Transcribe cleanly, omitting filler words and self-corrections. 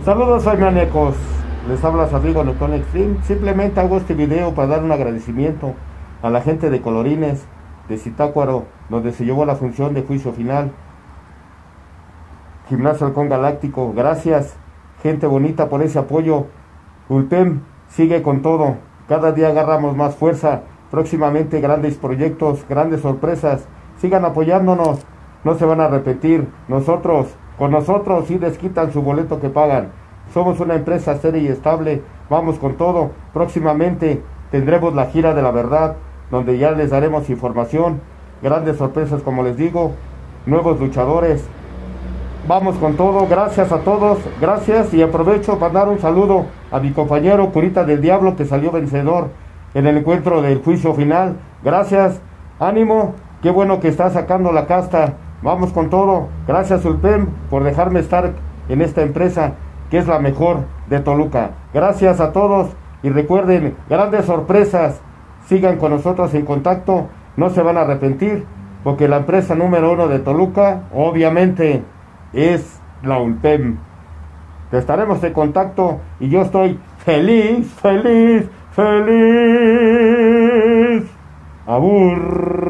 Saludos maníacos, les habla su amigo Newton Extreme. Simplemente hago este video para dar un agradecimiento a la gente de Colorines, de Zitácuaro, donde se llevó la función de juicio final. Gimnasio Halcón Galáctico, gracias gente bonita por ese apoyo. Ulpem sigue con todo, cada día agarramos más fuerza. Próximamente grandes proyectos, grandes sorpresas. Sigan apoyándonos, no se van a repetir. Con nosotros sí desquitan su boleto que pagan. Somos una empresa seria y estable, vamos con todo. Próximamente tendremos la gira de la verdad, donde ya les daremos información, grandes sorpresas como les digo, nuevos luchadores. Vamos con todo, gracias a todos, gracias, y aprovecho para dar un saludo a mi compañero Curita del Diablo, que salió vencedor en el encuentro del juicio final. Gracias, ánimo, qué bueno que está sacando la casta. Vamos con todo, gracias Ulpem por dejarme estar en esta empresa que es la mejor de Toluca. Gracias a todos y recuerden, grandes sorpresas, sigan con nosotros en contacto, no se van a arrepentir, porque la empresa número 1 de Toluca obviamente es la Ulpem. Estaremos en contacto y yo estoy feliz. Abur.